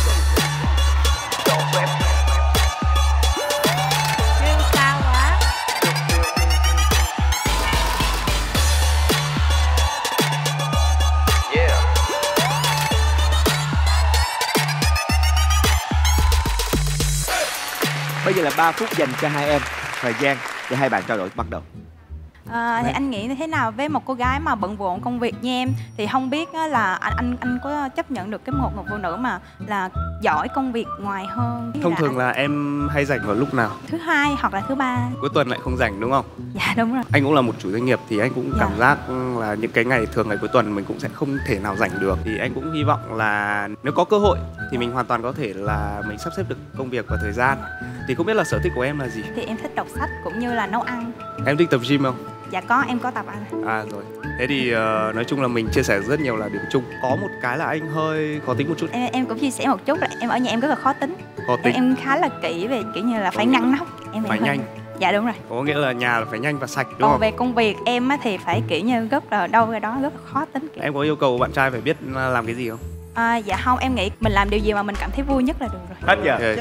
Bây giờ là 3 phút dành cho hai em. Thời gian để hai bạn trao đổi bắt đầu. Thì anh nghĩ như thế nào với một cô gái mà bận rộn công việc như em, thì không biết là anh có chấp nhận được một người phụ nữ mà là giỏi công việc ngoài hơn? Thông thường là em hay rảnh vào lúc nào? Thứ hai hoặc là thứ ba. Cuối tuần lại không rảnh đúng không? Dạ đúng rồi. Anh cũng là một chủ doanh nghiệp thì anh cũng cảm giác là những cái ngày thường ngày cuối tuần mình cũng sẽ không thể nào rảnh được. Thì anh cũng hy vọng là nếu có cơ hội thì mình hoàn toàn có thể là mình sắp xếp được công việc và thời gian. Thì không biết là sở thích của em là gì? Thì em thích đọc sách cũng như là nấu ăn. Em thích tập gym không? Dạ có, em có tập anh. À rồi. Thế thì nói chung là mình chia sẻ rất nhiều là điểm chung. Có một cái là anh hơi khó tính một chút. Em cũng chia sẻ một chút là em ở nhà em rất là khó tính. Khó tính. Em khá là kỹ về kiểu như là phải ngăn nắp. Em phải nhanh. Dạ đúng rồi. Có nghĩa là nhà là phải nhanh và sạch đúng Còn không? về công việc em thì phải kiểu như rất là đâu ra đó, rất là khó tính kiểu. Em có yêu cầu bạn trai phải biết làm cái gì không? Dạ không, em nghĩ mình làm điều gì mà mình cảm thấy vui nhất là được rồi. Hết giờ. Okay.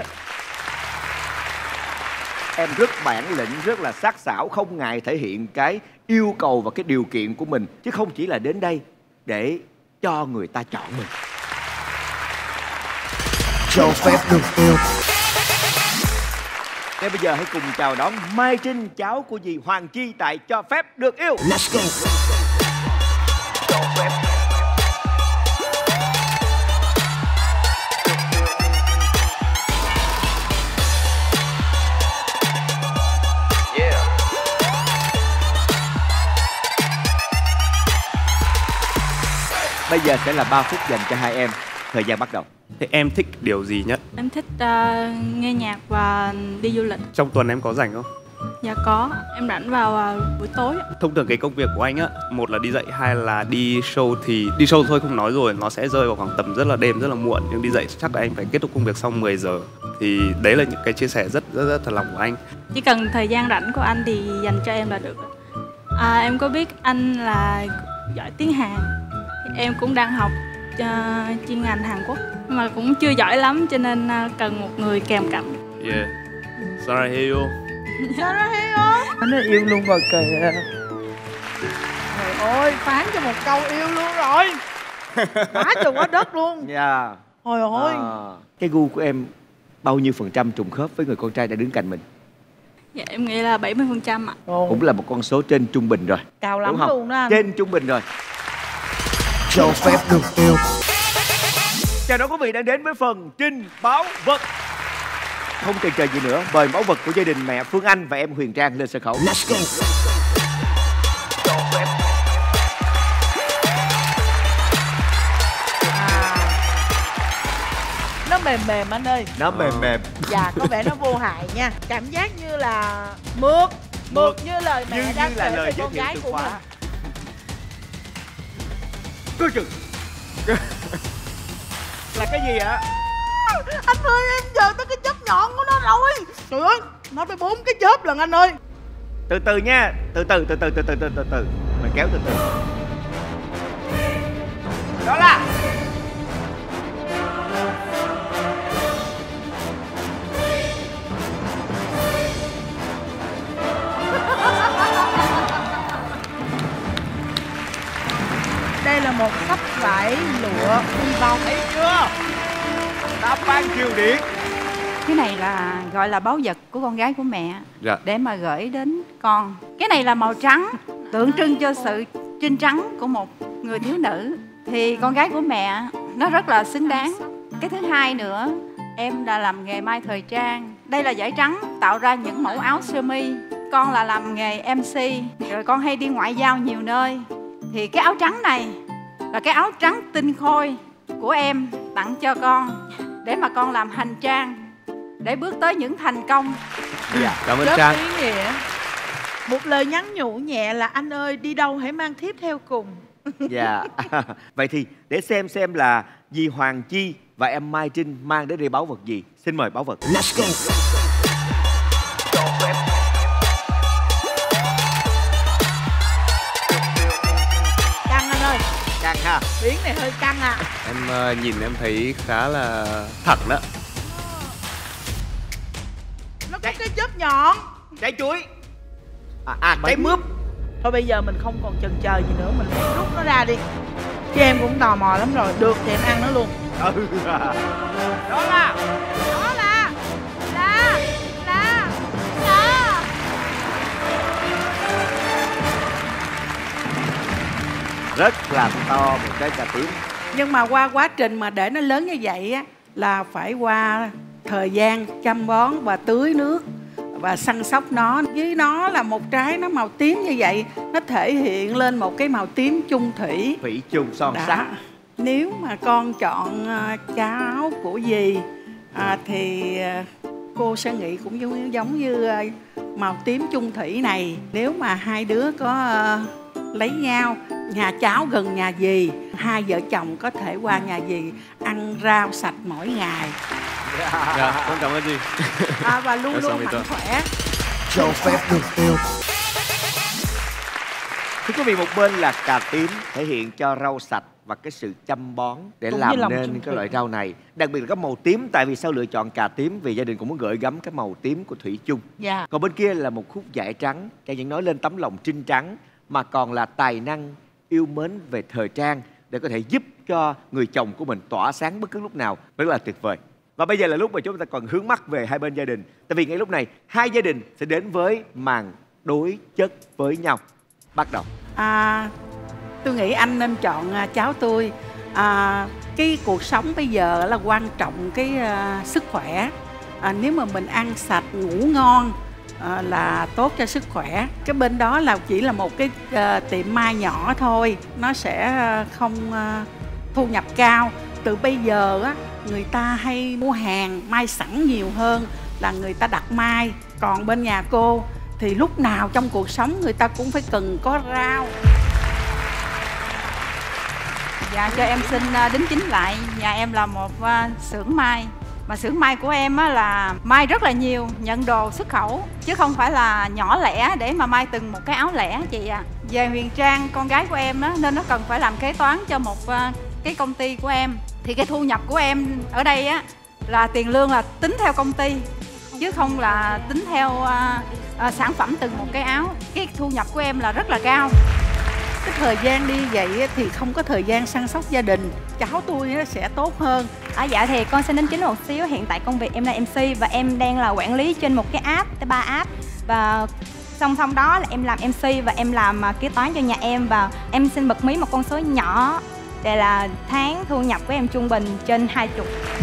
Em rất bản lĩnh, rất là sắc sảo, không ngại thể hiện cái yêu cầu và cái điều kiện của mình, chứ không chỉ là đến đây để cho người ta chọn mình. Cho phép được yêu. Ngay bây giờ hãy cùng chào đón Mai Trinh, cháu của dì Hoàng Chi tại Cho Phép Được Yêu. Let's go. Bây giờ sẽ là 3 phút dành cho hai em. Thời gian bắt đầu. Thế em thích điều gì nhất? Em thích nghe nhạc và đi du lịch. Trong tuần em có rảnh không? Dạ có, em rảnh vào buổi tối. Thông thường cái công việc của anh á, một là đi dạy, hai là đi show. Thì đi show thôi không nói rồi, nó sẽ rơi vào khoảng tầm rất là đêm, rất là muộn. Nhưng đi dạy chắc là anh phải kết thúc công việc sau 10 giờ. Thì đấy là những cái chia sẻ rất thật lòng của anh. Chỉ cần thời gian rảnh của anh thì dành cho em là được. Em có biết anh là giỏi tiếng Hàn. Em cũng đang học chuyên ngành Hàn Quốc mà cũng chưa giỏi lắm, cho nên cần một người kèm cặp. Yeah. Saraheo. Saraheo. Anh ấy yêu luôn rồi kìa. Trời ơi, phán cho một câu yêu luôn rồi. Phá cho quá đất luôn. Dạ. Trời ơi. Cái gu của em bao nhiêu phần trăm trùng khớp với người con trai đã đứng cạnh mình? Dạ em nghĩ là 70% ạ. Cũng là một con số trên trung bình rồi. Cao lắm luôn đó anh. Trên trung bình rồi. Cho phép được yêu. Chào đón quý vị đang đến với phần Trinh Báu Vật. Không chần chờ gì nữa, mời báu vật của gia đình mẹ Phương Anh và em Huyền Trang lên sân khấu. Let's go. Nó mềm mềm anh ơi. Nó mềm mềm. Dạ, có vẻ nó vô hại nha. Cảm giác như là mượt như lời mẹ đang kể về con gái của mình. Cứ chừng. Là cái gì ạ? Anh ơi, em chờ tới cái chớp nhọn của nó rồi. Trời ơi, nó phải 4 cái chớp lần anh ơi. Từ từ nha, từ từ. Mình kéo từ từ. Đó là đây là một sắp vải lụa đi bao, thấy chưa? Đáp án kiều điển. Cái này là gọi là báu vật của con gái của mẹ. Dạ. Để mà gửi đến con. Cái này là màu trắng, tượng trưng cho sự trinh trắng của một người thiếu nữ. Thì con gái của mẹ nó rất là xứng đáng. Cái thứ hai nữa, em là làm nghề may thời trang. Đây là vải trắng tạo ra những mẫu áo sơ mi. Con là làm nghề MC, rồi con hay đi ngoại giao nhiều nơi. Thì cái áo trắng này là cái áo trắng tinh khôi của em tặng cho con, để mà con làm hành trang để bước tới những thành công. Dạ, cảm ơn rất Trang. Ý nghĩa. Một lời nhắn nhủ nhẹ là anh ơi đi đâu hãy mang thiếp theo cùng. Dạ. Vậy thì để xem là dì Hoàng Chi và em Mai Trinh mang đến đây báu vật gì. Xin mời báu vật. Let's go. Căng anh ơi. Căng ha. Biển này hơi căng à. Em nhìn em thấy khá là thẳng đó. Nó có cái chớp nhọn. Trái chuối. Trái mướp. Thôi bây giờ mình không còn chần chờ gì nữa, mình hãy rút nó ra đi. Chứ em cũng tò mò lắm rồi. Được thì em ăn nó luôn. Đó là rất là to một trái cà tím. Nhưng mà qua quá trình mà để nó lớn như vậy á, là phải qua thời gian chăm bón và tưới nước và săn sóc nó. Với nó là một trái nó màu tím như vậy, nó thể hiện lên một cái màu tím chung thủy. Thủy chung son sắc. Nếu mà con chọn cháu của dì thì cô sẽ nghĩ cũng giống như màu tím chung thủy này. Nếu mà hai đứa có lấy nhau, nhà cháu gần nhà dì, hai vợ chồng có thể qua nhà dì ăn rau sạch mỗi ngày. Dạ, con cảm ơn dì. Và luôn luôn mạnh khỏe. Cho phép được yêu. Thưa quý vị, một bên là cà tím thể hiện cho rau sạch và cái sự chăm bón để cũng làm nên cái loại rau này. Đặc biệt là cái màu tím, tại vì sao lựa chọn cà tím? Vì gia đình cũng muốn gửi gắm cái màu tím của thủy chung. Dạ. Còn bên kia là một khúc dải trắng, Trang vẫn nói lên tấm lòng trinh trắng, mà còn là tài năng yêu mến về thời trang để có thể giúp cho người chồng của mình tỏa sáng bất cứ lúc nào. Rất là tuyệt vời. Và bây giờ là lúc mà chúng ta còn hướng mắt về hai bên gia đình. Tại vì ngay lúc này hai gia đình sẽ đến với màn đối chất với nhau. Bắt đầu. Tôi nghĩ anh nên chọn cháu tôi. Cái cuộc sống bây giờ là quan trọng cái sức khỏe. Nếu mà mình ăn sạch, ngủ ngon là tốt cho sức khỏe. Cái bên đó là chỉ là một cái tiệm may nhỏ thôi, nó sẽ không thu nhập cao. Từ bây giờ á, người ta hay mua hàng may sẵn nhiều hơn là người ta đặt may. Còn bên nhà cô thì lúc nào trong cuộc sống người ta cũng phải cần có rau. Dạ, cho em xin đính chính lại. Nhà em là một xưởng may. Mà xưởng may của em á là may rất là nhiều, nhận đồ xuất khẩu, chứ không phải là nhỏ lẻ để mà may từng một cái áo lẻ chị ạ. Về Huyền Trang, con gái của em á, nên nó cần phải làm kế toán cho một cái công ty của em. Thì cái thu nhập của em ở đây á là tiền lương là tính theo công ty, chứ không là tính theo sản phẩm từng một cái áo. Cái thu nhập của em là rất là cao. Cái thời gian đi vậy thì không có thời gian săn sóc gia đình. Cháu tôi nó sẽ tốt hơn. Dạ thì con xin đính chính một xíu. Hiện tại công việc em là MC và em đang là quản lý trên một cái app, tới 3 app. Và song song đó là em làm MC và em làm kế toán cho nhà em. Và em xin bật mí một con số nhỏ. Đây là tháng thu nhập của em trung bình trên 20.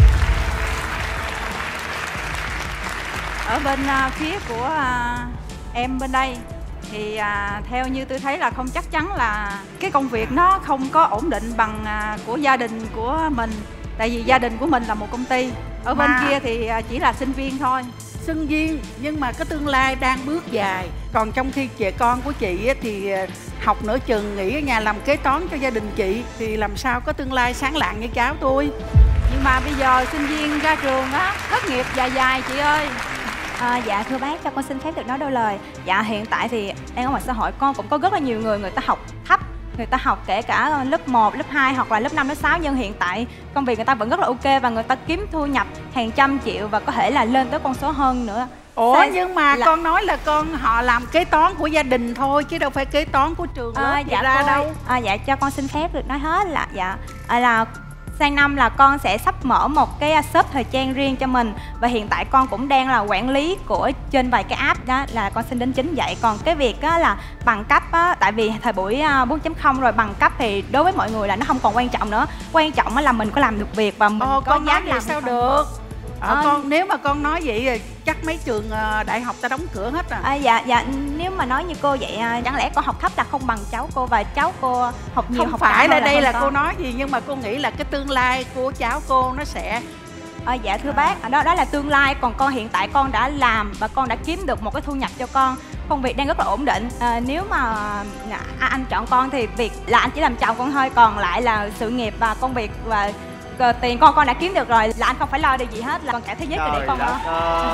Ở bên phía của em bên đây thì theo như tôi thấy là không chắc chắn là cái công việc nó không có ổn định bằng của gia đình của mình. Tại vì gia đình của mình là một công ty. Ở bên kia thì chỉ là sinh viên thôi. Sinh viên nhưng mà cái tương lai đang bước dài. Còn trong khi trẻ con của chị thì học nửa chừng nghỉ ở nhà làm kế toán cho gia đình chị, thì làm sao có tương lai sáng lạng như cháu tôi. Nhưng mà bây giờ sinh viên ra trường á, thất nghiệp dài chị ơi. Dạ thưa bác, cho con xin phép được nói đôi lời. Dạ hiện tại thì đang ở ngoài xã hội con cũng có rất là nhiều người ta học thấp, người ta học kể cả lớp 1, lớp 2 hoặc là lớp 5, lớp 6. Nhưng hiện tại công việc người ta vẫn rất là ok và người ta kiếm thu nhập hàng trăm triệu và có thể là lên tới con số hơn nữa. Ủa nhưng mà con nói là họ làm kế toán của gia đình thôi chứ đâu phải kế toán của trường lớp dạ ra đâu. Dạ cho con xin phép được nói hết là là sang năm là con sẽ sắp mở một cái shop thời trang riêng cho mình. Và hiện tại con cũng đang là quản lý của trên vài cái app đó, là con xin đính chính vậy. Còn cái việc á, là bằng cấp á, tại vì thời buổi 4.0 rồi, bằng cấp thì đối với mọi người là nó không còn quan trọng nữa. Quan trọng là mình có làm được việc và mình có dám làm sao được. Con nếu mà con nói vậy thì chắc mấy trường đại học ta đóng cửa hết rồi. Dạ nếu mà nói như cô vậy chẳng lẽ con học thấp là không bằng cháu cô và cháu cô học nhiều không học phải là đây là con. Cô nói gì nhưng mà cô nghĩ là cái tương lai của cháu cô nó sẽ dạ thưa bác, đó là tương lai. Còn con hiện tại con đã làm và con đã kiếm được một cái thu nhập cho con. Công việc đang rất là ổn định. Nếu mà anh chọn con thì việc là anh chỉ làm chồng con thôi, còn lại là sự nghiệp và công việc và tiền con đã kiếm được rồi, là anh không phải lo điều gì hết, là còn cả thế giới để con lo.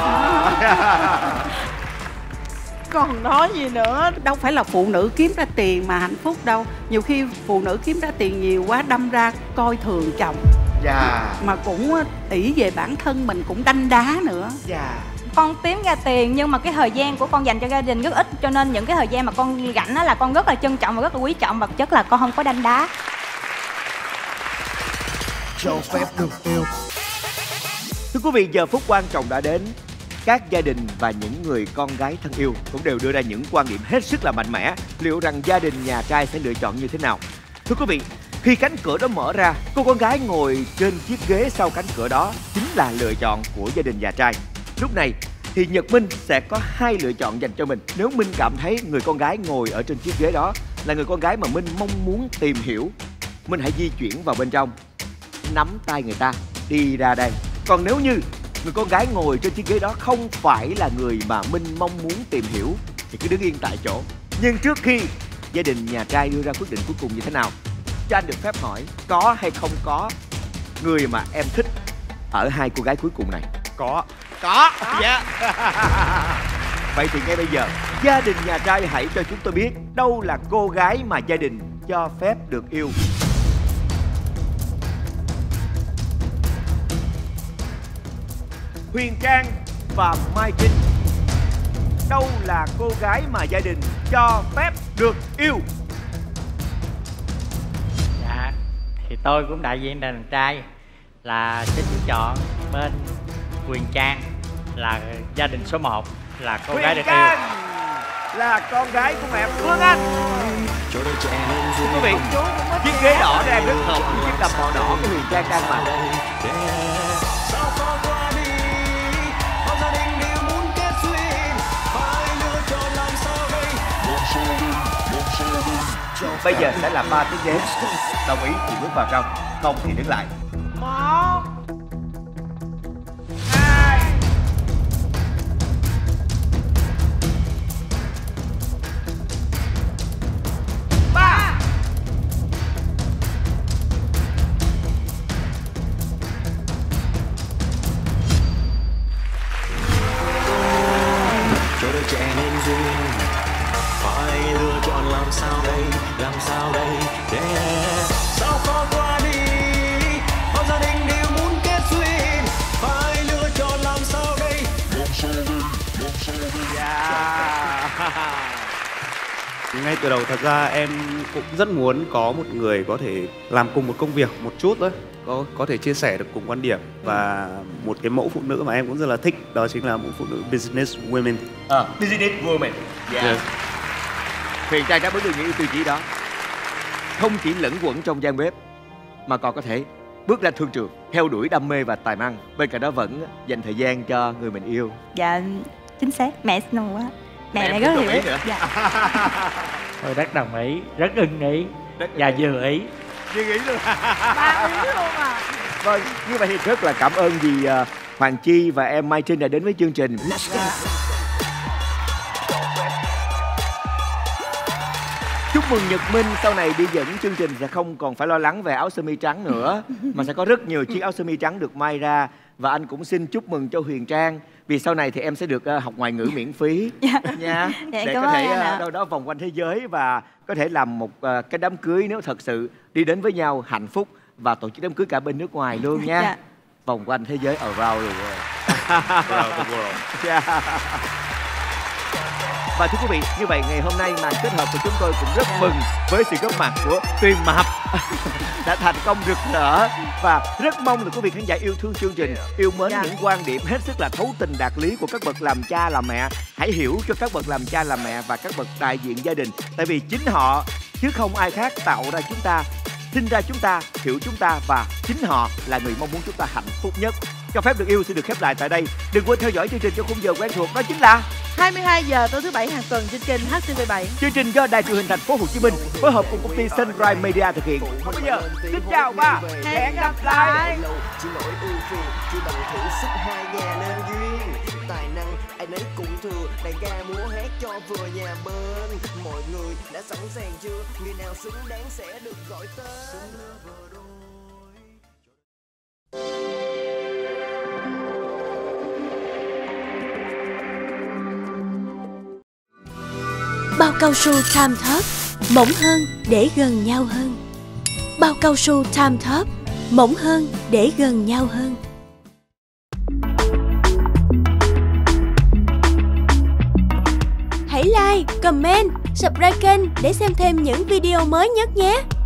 Còn nói gì nữa, đâu phải là phụ nữ kiếm ra tiền mà hạnh phúc đâu. Nhiều khi phụ nữ kiếm ra tiền nhiều quá đâm ra coi thường chồng. Mà cũng ỷ về bản thân mình cũng đanh đá nữa. Con kiếm ra tiền nhưng mà cái thời gian của con dành cho gia đình rất ít, cho nên những cái thời gian mà con rảnh đó là con rất là trân trọng và rất là quý trọng, vật chất là con không có đanh đá. Cho phép được yêu. Thưa quý vị, giờ phút quan trọng đã đến. Các gia đình và những người con gái thân yêu cũng đều đưa ra những quan điểm hết sức là mạnh mẽ. Liệu rằng gia đình nhà trai sẽ lựa chọn như thế nào? Thưa quý vị, khi cánh cửa đó mở ra, cô con gái ngồi trên chiếc ghế sau cánh cửa đó chính là lựa chọn của gia đình nhà trai. Lúc này thì Nhật Minh sẽ có hai lựa chọn dành cho mình. Nếu Minh cảm thấy người con gái ngồi ở trên chiếc ghế đó là người con gái mà Minh mong muốn tìm hiểu, Minh hãy di chuyển vào bên trong, nắm tay người ta đi ra đây. Còn nếu như người con gái ngồi trên chiếc ghế đó không phải là người mà Minh mong muốn tìm hiểu thì cứ đứng yên tại chỗ. Nhưng trước khi gia đình nhà trai đưa ra quyết định cuối cùng như thế nào, cho anh được phép hỏi có hay không có người mà em thích ở hai cô gái cuối cùng này? Có. Dạ. Vậy thì ngay bây giờ gia đình nhà trai hãy cho chúng tôi biết đâu là cô gái mà gia đình cho phép được yêu. Huyền Trang và Mai Trinh, đâu là cô gái mà gia đình cho phép được yêu? Dạ thì tôi cũng đại diện đàn trai là xin chọn bên Huyền Trang là gia đình số 1, là cô gái được yêu. Là con gái của mẹ Phương Anh. Quý vị, chiếc ghế đỏ đang rất hợp với chiếc đầm màu đỏ của Huyền Trang đang mặc. Bây giờ sẽ là 3 tiếng đếm. Đồng ý thì bước vào trong, không thì đứng lại. 1 2 3. Cho đôi trẻ nên duyên, phải lựa chọn làm sao đây, làm sao đây để sao khó qua đi. Bao gia đình đều muốn kết duyên, phải lựa chọn làm sao đây, làm sao đây, làm sao đây. Ngay từ đầu thật ra em cũng rất muốn có một người có thể làm cùng một công việc một chút thôi, có thể chia sẻ được cùng quan điểm. Và một cái mẫu phụ nữ mà em cũng rất là thích đó chính là mẫu phụ nữ business women. Business woman. Yes. Huyền Trang đáp ứng được những tiêu chí đó. Không chỉ lẫn quẩn trong gian bếp mà còn có thể bước ra thương trường, theo đuổi đam mê và tài năng. Bên cạnh đó vẫn dành thời gian cho người mình yêu. Dạ, chính xác. Mẹ nồng quá. Mẹ lại rất hiểu. Dạ. Tôi rất đồng ý, rất ưng ý và vừa ý. Vừa ý luôn. Ba ý luôn à. Vâng, như vậy thì rất là cảm ơn dì Hoàng Chi và em Mai Trinh đã đến với chương trình. Chúc mừng Nhật Minh, sau này đi dẫn chương trình sẽ không còn phải lo lắng về áo sơ mi trắng nữa, mà sẽ có rất nhiều chiếc áo sơ mi trắng được may ra. Và anh cũng xin chúc mừng cho Huyền Trang, vì sau này thì em sẽ được học ngoại ngữ miễn phí nha, để có thể đâu đó vòng quanh thế giới và có thể làm một cái đám cưới nếu thật sự đi đến với nhau hạnh phúc, và tổ chức đám cưới cả bên nước ngoài luôn nha. Vòng quanh thế giới around the world. Và thưa quý vị, như vậy ngày hôm nay màn kết hợp của chúng tôi cũng rất mừng với sự góp mặt của Tuyền Mập đã thành công rực rỡ, và rất mong là quý vị khán giả yêu thương chương trình, yêu mến những quan điểm hết sức là thấu tình đạt lý của các bậc làm cha làm mẹ. Hãy hiểu cho các bậc làm cha làm mẹ và các bậc đại diện gia đình, tại vì chính họ chứ không ai khác tạo ra chúng ta, sinh ra chúng ta, hiểu chúng ta, và chính họ là người mong muốn chúng ta hạnh phúc nhất. Cho phép được yêu xin được khép lại tại đây. Đừng quên theo dõi chương trình trong khung giờ quen thuộc, đó chính là 22 giờ tối thứ Bảy hàng tuần trên kênh HTV7. Chương trình do Đài Truyền hình Thành phố Hồ Chí Minh phối hợp cùng công ty Sunrise Media thực hiện. Còn bây giờ, xin chào và hẹn gặp lại. Chỉ nỗi ưu phiền khi bằng thử sức hai nhà nên duyên. Tài năng ai nấy cũng thừa, đàn ca múa hát cho vừa nhà bên. Mọi người đã sẵn sàng chưa? Người nào xứng đáng sẽ được gọi tên. Bao cao su Time Top, mỏng hơn để gần nhau hơn. Bao cao su Time Top, mỏng hơn để gần nhau hơn. Hãy like, comment, subscribe kênh để xem thêm những video mới nhất nhé.